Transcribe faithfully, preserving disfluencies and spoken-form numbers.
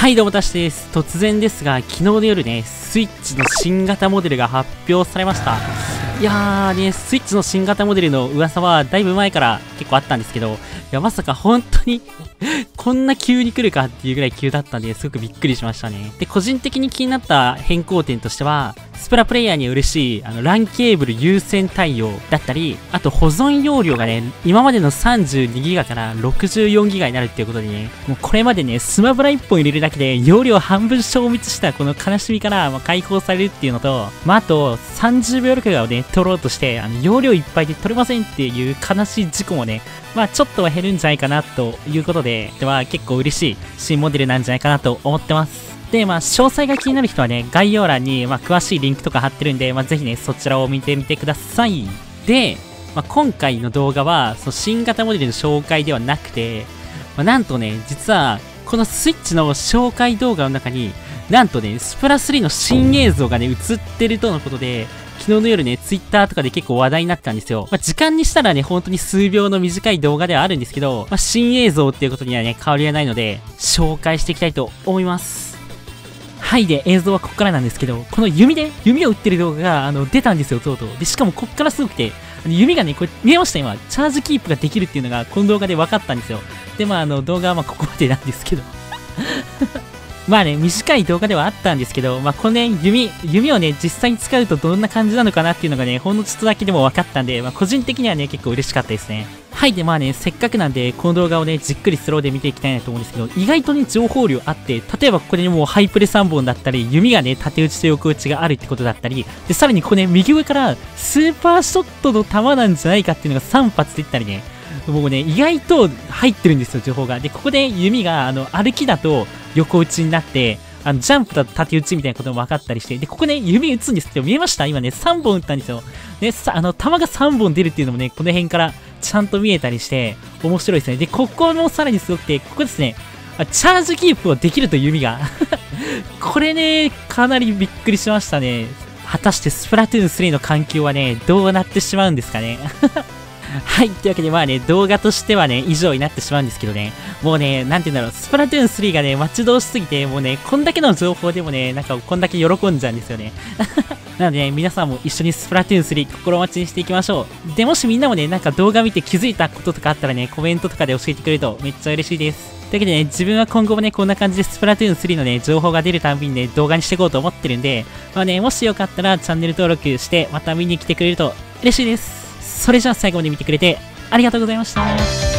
はい、どうもたしです。突然ですが、昨日の夜ね、スイッチの新型モデルが発表されました。いやーね、スイッチの新型モデルの噂はだいぶ前から結構あったんですけど、いや、まさか本当にこんな急に来るかっていうぐらい急だったんで、すごくびっくりしましたね。で、個人的に気になった変更点としては、スプラプレイヤーには嬉しい、あの、ランケーブル優先対応だったり、あと保存容量がね、今までの さんじゅうにギガ から ろくじゅうよんギガ になるっていうことでね、もうこれまでね、スマブラいっぽん入れるだけで容量半分消滅したこの悲しみから、まあ、解放されるっていうのと、まあ、あとさんじゅうびょう録画をね、撮ろうとして、あの、容量いっぱいで撮れませんっていう悲しい事故もね、まあちょっとは減るんじゃないかなということで、では結構嬉しい新モデルなんじゃないかなと思ってます。で、まあ、詳細が気になる人はね、概要欄に、まあ、詳しいリンクとか貼ってるんで、まあ、ぜひね、そちらを見てみてください。で、まあ、今回の動画は、その新型モデルの紹介ではなくて、まあ、なんとね、実は、このスイッチの紹介動画の中に、なんとね、スプラスリーの新映像がね、映ってるとのことで、昨日の夜ね、ツイッターとかで結構話題になったんですよ。まあ、時間にしたらね、本当に数秒の短い動画ではあるんですけど、まあ、新映像っていうことにはね、変わりはないので、紹介していきたいと思います。はい。で、映像はここからなんですけど、この弓で、弓を撃ってる動画が、あの、出たんですよ、とうとう。で、しかもこっからすごくて、あの弓がね、これ、見えました今。チャージキープができるっていうのが、この動画で分かったんですよ。で、まあ、あの、動画はまあ、ここまでなんですけど。まあね、短い動画ではあったんですけど、まあ、このね、弓、弓をね、実際に使うとどんな感じなのかなっていうのがね、ほんのちょっとだけでも分かったんで、まあ、個人的にはね、結構嬉しかったですね。はい。で、まあね、せっかくなんで、この動画をね、じっくりスローで見ていきたいなと思うんですけど、意外とね、情報量あって、例えばここで、ね、もうハイプレさんぼんだったり、弓がね、縦打ちと横打ちがあるってことだったり、で、さらにここね、右上から、スーパーショットの弾なんじゃないかっていうのがさん発出てたりね、もうね、意外と入ってるんですよ、情報が。で、ここで弓が、あの、歩きだと横打ちになって、あの、ジャンプだと縦打ちみたいなことも分かったりして、で、ここね、弓打つんですけど、見えました今ね、さんぼん打ったんですよ。で、さ、あの、弾がさんぼん出るっていうのもね、この辺からちゃんと見えたりして、面白いですね。で、ここもさらにすごくて、ここですね、チャージキープをできると弓が。これね、かなりびっくりしましたね。果たしてスプラトゥーンスリーの環境はね、どうなってしまうんですかね。はい。というわけで、まあね、動画としてはね、以上になってしまうんですけどね、もうね、なんて言うんだろう、スプラトゥーンスリーがね、待ち遠しすぎて、もうね、こんだけの情報でもね、なんかこんだけ喜んじゃうんですよね。なのでね、皆さんも一緒にスプラトゥーンスリー心待ちにしていきましょう。で、もしみんなもね、なんか動画見て気づいたこととかあったらね、コメントとかで教えてくれるとめっちゃ嬉しいです。というわけでね、自分は今後もね、こんな感じでスプラトゥーンスリーのね、情報が出るたんびにね、動画にしていこうと思ってるんで、まあね、もしよかったらチャンネル登録して、また見に来てくれると嬉しいです。それじゃあ最後まで見てくれて、ありがとうございました。